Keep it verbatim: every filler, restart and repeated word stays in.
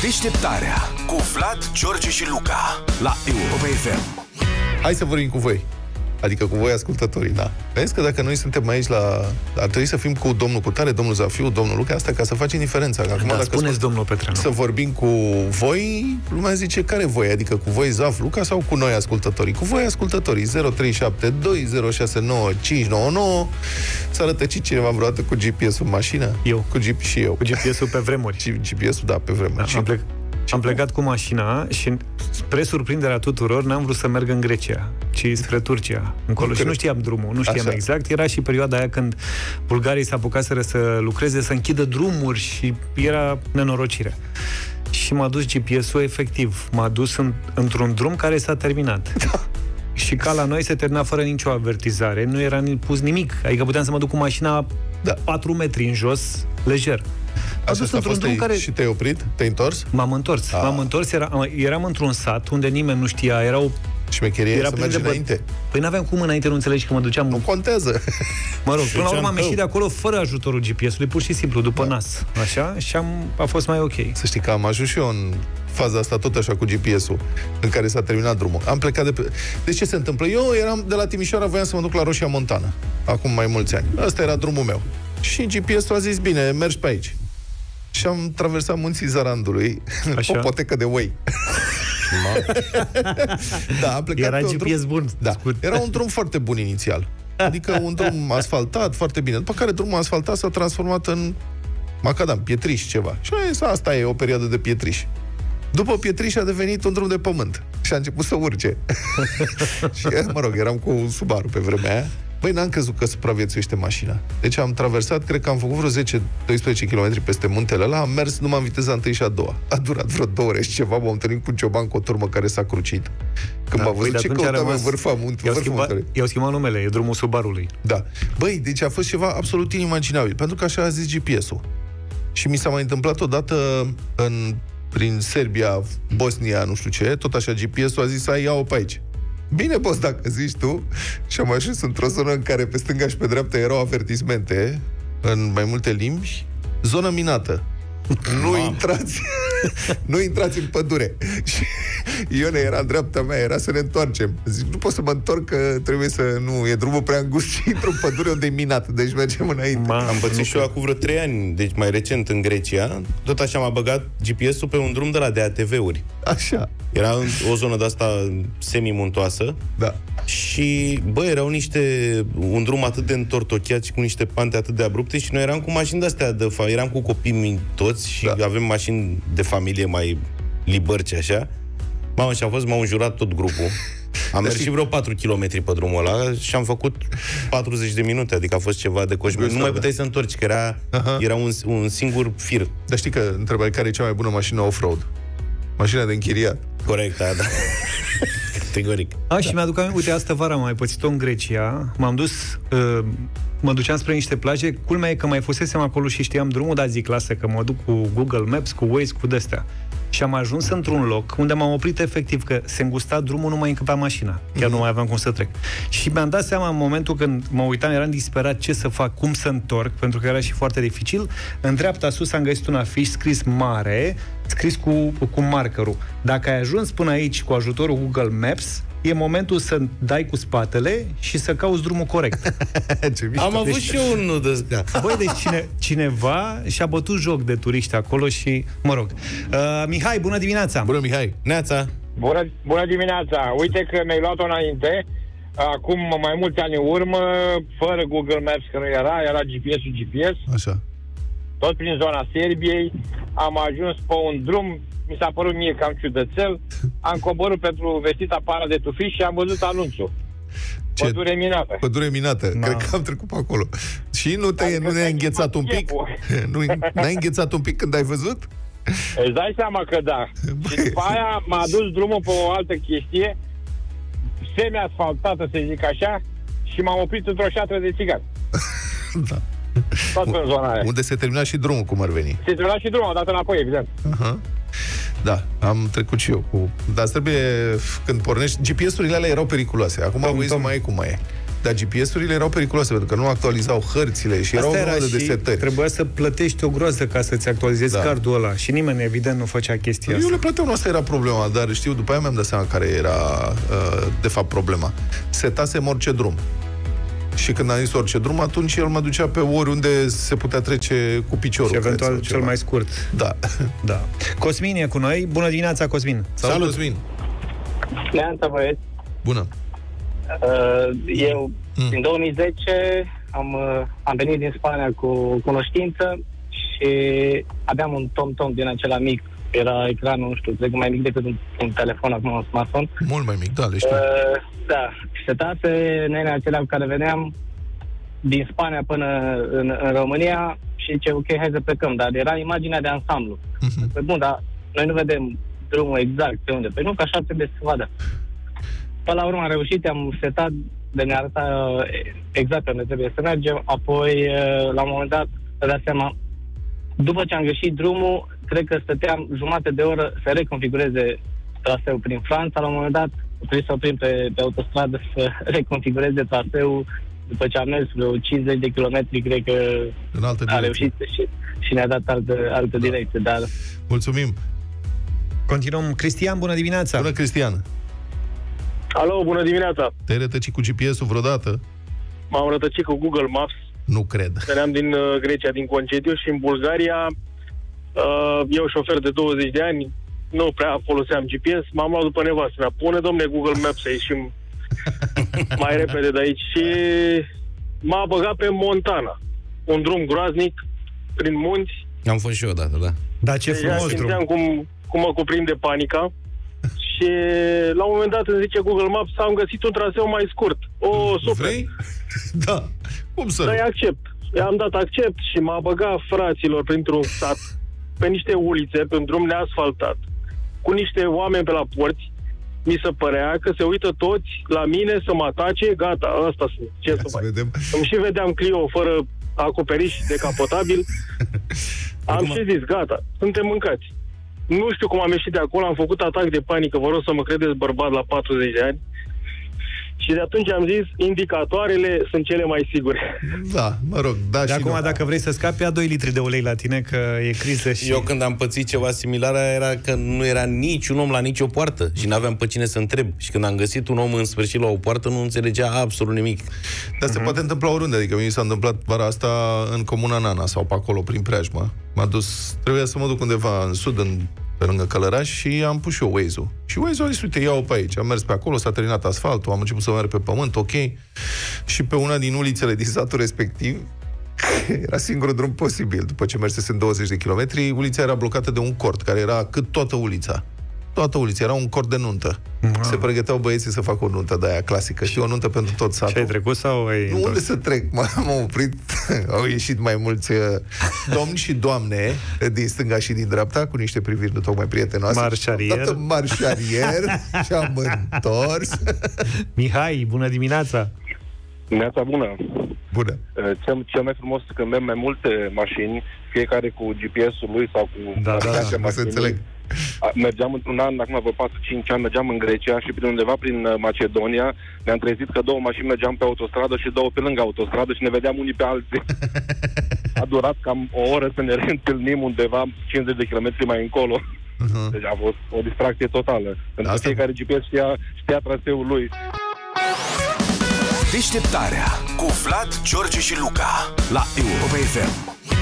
Deșteptarea cu Vlad, George și Luca la Europa F M. Hai să vorbim cu voi. Adică cu voi, ascultătorii, da. Vezi că dacă noi suntem aici la... Ar trebui să fim cu domnul Cutare, domnul Zafiu, domnul Luca, asta ca să facem diferența. Acum, da, dacă spuneți, spun, domnul Petreanu. Să vorbim cu voi, lumea zice, care voi? Adică cu voi, Zaf, Luca, sau cu noi, ascultătorii? Cu voi, ascultătorii. zero trei șapte doi zero șase nouă cinci nouă nouă. S-a rătăcit cineva vreodată cu G P S-ul în mașină? Eu. Cu G P și eu. Cu G P S-ul pe vremuri. G P S-ul, da, pe vremuri. Da, și... am, plec... am plecat cu mașina și, spre surprinderea tuturor, n-am vrut să merg în Grecia, ci spre Turcia, încolo. Nu și nu știam drumul, nu știam Așa. exact. Era și perioada aia când bulgarii se apucaseră să lucreze, să închidă drumuri și era nenorocire. Și m-a dus G P S-ul, efectiv, m-a dus în, într-un drum care s-a terminat. Da. Și ca la noi se termina fără nicio avertizare, nu era pus nimic. Adică puteam să mă duc cu mașina da. patru metri în jos, lejer. Așa a fost drum care... Și te-ai oprit? Te-ai întors? M-am întors. M-am întors, era, eram într-un sat unde nimeni nu știa, erau... Șmecherie era să mergi de... înainte? Păi n-aveam cum înainte, nu înțelegi că mă duceam... Nu contează. Mă rog, până la urmă am ieșit de acolo fără ajutorul G P S-ului, pur și simplu, după da. nas. Așa? Și am, a fost mai ok. Să știi că am ajuns și eu în faza asta, tot așa, cu G P S-ul, în care s-a terminat drumul. Am plecat de pe... Deci ce se întâmplă? Eu eram de la Timișoara, voiam să mă duc la Roșia Montană, acum mai mulți ani. Asta era drumul meu. Și G P S-ul a zis, bine, mergi pe aici. Și am traversat munții Zarandului, o potecă de oi. Da, am plecat era pe G P S drum... bun. Da. Era un drum foarte bun inițial. Adică un drum asfaltat, foarte bine. După care drumul asfaltat s-a transformat în macadam, pietriș ceva. Și asta e o perioadă de pietriș. După pietriș a devenit un drum de pământ. Și a început să urce. Și, mă rog, eram cu un Subaru pe vremea aia. Băi, n-am crezut că supraviețuiește mașina. Deci am traversat, cred că am făcut vreo zece doisprezece kilometri peste muntele ăla, am mers numai în viteza întâi și a doua. A durat vreo două ore și ceva, m-am întâlnit cu un cioban cu o turmă care s-a crucit. Când da, m-a văzut, ce căutam în vârfa muntelui. I-au schimbat, i-au schimbat numele, e drumul Subarului. Da. Băi, deci a fost ceva absolut inimaginabil, pentru că așa a zis G P S-ul. Și mi s-a mai întâmplat odată în, prin Serbia, Bosnia, nu știu ce, tot așa G P S-ul a zis, hai, ia-o pe aici. Bine, boss, dacă zici tu. Și am ajuns într-o zonă în care pe stânga și pe dreapta erau avertismente în mai multe limbi. Zonă minată. Nu intrați Nu intrați în pădure. Și Ione era în dreapta mea, era să ne întoarcem. Zic, nu pot să mă întorc, că trebuie să... Nu, e drumul prea îngust și intru în pădure unde e minat. Deci mergem înainte. Ma, am pățit și eu acum vreo trei ani, deci mai recent în Grecia. Tot așa m-a băgat G P S-ul pe un drum de la de A T V-uri. Așa. Era o zonă de asta semi-muntoasă. Da. Și, bă, erau niște... un drum atât de întortocheat și cu niște pante atât de abrupte și noi eram cu mașini de-astea de fa... eram cu copii mici toți și da. avem mașini de familie mai libărci, așa. Mamă, și a fost, m-au înjurat tot grupul. Am mers și vreo patru kilometri pe drumul ăla și am făcut patruzeci de minute, adică a fost ceva de coșmar. Nu mai puteai să întorci, că era, era un, un singur fir. Dar știi că întrebai care e cea mai bună mașină off-road? Mașina de închiriat. Corect, da, da. Categoric. A, și da. mi-aduc aminte, uite, astă vară am mai pățit-o în Grecia, m-am dus, uh, mă duceam spre niște plaje, culmea e că mai fusesem acolo și știam drumul, dar zic, lasă că mă duc cu Google Maps, cu Waze, cu de-astea. Și am ajuns într-un loc unde m-am oprit efectiv, că se îngusta drumul, nu mai încăpea mașina. Chiar mm-hmm. nu mai aveam cum să trec. Și mi-am dat seama în momentul când mă uitam, eram disperat ce să fac, cum să întorc, pentru că era și foarte dificil. În dreapta sus am găsit un afiș scris mare, scris cu, cu markerul. Dacă ai ajuns până aici cu ajutorul Google Maps, e momentul să dai cu spatele și să cauți drumul corect. Am avut deci, și eu unul de ăsta. Băi, deci cine, cineva și-a bătut joc de turiști acolo și, mă rog. Uh, Mihai, bună dimineața! Bună, Mihai! Neața! Bună, bună dimineața! Uite că mi-ai luat-o înainte, acum mai mulți ani în urmă, fără Google Maps, că nu era, era G P S-ul G P S. Așa. Tot prin zona Serbiei, am ajuns pe un drum, mi s-a părut mie cam ciudățel, am coborât pentru vestita para de tufiș și am văzut anunțul. Ce? Pădure minată. Pădure minată. No. Cred că am trecut pe acolo. Și nu te-ai nu ne-ai înghețat un pic? Nu, n-ai înghețat un pic când ai văzut? Îți dai seama că da. Băi. Și după aia m-a dus drumul pe o altă chestie, semi-asfaltată, să zic așa, și m-am oprit într-o șatră de țigani. Da. Tot în zona aia. Unde se termina și drumul, cum ar veni. Se termina și drumul, am dat înapoi, evident. Uh-huh. Da, am trecut și eu cu... Dar trebuie, când pornești, G P S-urile alea erau periculoase. Acum Waze mai e cum mai e. Dar G P S-urile erau periculoase, pentru că nu actualizau hărțile și erau era de și setări. Trebuia să plătești o groază ca să-ți actualizezi Da. cardul ăla. Și nimeni, evident, nu făcea chestia Eu asta. le plăteam, nu asta era problema, dar știu, după aia mi-am dat seama care era, uh, de fapt, problema. Setasem orice drum. Și când am zis orice drum, atunci el mă ducea pe oriunde se putea trece cu piciorul. Și eventual cred, cel mai scurt. Da. Da. Cosmin e cu noi. Bună dimineața, Cosmin. Salut, Salut. Cosmin. Neanța, băieți. Bună. Uh, eu, Mm. din două mii zece, am, uh, am venit din Spania cu cunoștință și aveam un TomTom din acela mic. Era ecranul, nu știu, cred că mai mic decât un, un telefon, acum un smartphone. Mult mai mic, da, le știu. Uh, da, setase nenea acelea cu care veneam din Spania până în, în România și zice, ok, hai să plecăm, dar era imaginea de ansamblu. Uh-huh. Păi bun, dar noi nu vedem drumul exact pe unde. Păi nu, că așa trebuie să se vadă. Până la urmă am reușit, am setat de ne arăta exact pe unde trebuie să mergem, apoi la un moment dat, să dați seama, după ce am găsit drumul, cred că stăteam jumătate de oră să reconfigureze traseul prin Franța, la un moment dat trebuie să oprim pe, pe autostradă să reconfigureze traseul, după ce am mers vreo cincizeci de kilometri, cred că În altă a direcție. reușit și, și ne-a dat altă, altă Da. direcție, dar... Mulțumim. Continuăm. Cristian, bună dimineața. Bună, Cristian. Alo, bună dimineața! Te-ai rătăcit cu G P S-ul vreodată? M-am rătăcit cu Google Maps. Nu cred. Veneam din uh, Grecia, din concediu, și în Bulgaria, uh, eu șofer de douăzeci de ani, nu prea foloseam G P S, m-am luat după nevastă mea. Pune, domne, Google Maps să ieșim mai repede de aici. Și m-a băgat pe Montana. Un drum groaznic, prin munți. Am fost și eu odată, da. Da, ce Deja frumos simțeam drum. cum, cum mă cuprinde panica. Și la un moment dat îmi zice Google Maps, am găsit un traseu mai scurt. O, super! Vrei? Da. Cum să Da, nu? accept. I-am dat accept și m-a băgat, fraților, printr-un sat, pe niște ulițe, pe un drum neasfaltat, cu niște oameni pe la porți. Mi se părea că se uită toți la mine să mă atace, gata, asta sunt. Ce Ia să să mai... vedem. Îmi și vedeam Clio fără acoperiș decapotabil. Am Acum- și zis, gata, suntem mâncați. Nu știu cum am ieșit de acolo, am făcut atac de panică, vă rog să mă credeți, bărbat la patruzeci de ani. Și de atunci am zis, indicatoarele sunt cele mai sigure. Da, mă rog, da De și acum, nu. dacă vrei să scapi, ia doi litri de ulei la tine, că e criză și... Eu când am pățit ceva similar era că nu era niciun om la nicio poartă și n-aveam pe cine să întreb. Și când am găsit un om în sfârșit la o poartă, nu înțelegea absolut nimic. Dar se poate întâmpla oriunde, adică mi s-a întâmplat vara asta în Comuna Nana sau pe acolo, prin preajmă. M-a dus, trebuia să mă duc undeva în sud, în, pe lângă Călăraș și am pus și eu Waze-ul. Și Waze-ul a zis, uite, ia-o pe aici. Am mers pe acolo, s-a terminat asfaltul, am început să merg pe pământ, ok. Și pe una din ulițele din satul respectiv, era singurul drum posibil. După ce mersesem douăzeci de kilometri, ulița era blocată de un cort, care era cât toată ulița. Toată ulița, era un cort de nuntă. Wow. Se pregăteau băieții să facă o nuntă de aia clasică. Și o nuntă pentru tot satul. Și ai trecut sau ai Nu, întors? unde să trec? M-am oprit. Au ieșit mai mulți uh, domni și doamne din stânga și din dreapta, cu niște priviri nu tocmai prietenoase. Marșarier. Am dat un marșarier și am întors. Mihai, bună dimineața! Neața bună! Bună. Cel, cel mai frumos când merg mai multe mașini, fiecare cu G P S-ul lui sau cu... Da, da, da, mă să înțeleg. Mergeam într-un an, acum vreo patru cinci ani, mergeam în Grecia și prin undeva prin Macedonia ne-am trezit că două mașini mergeam pe autostradă și două pe lângă autostradă și ne vedeam unii pe alții. A durat cam o oră să ne reîntâlnim undeva cincizeci de kilometri mai încolo. Uh-huh. Deci a fost o distracție totală. Pentru că fiecare G P S știa, știa traseul lui. Deșteptarea cu Vlad, George și Luca la Europa F M.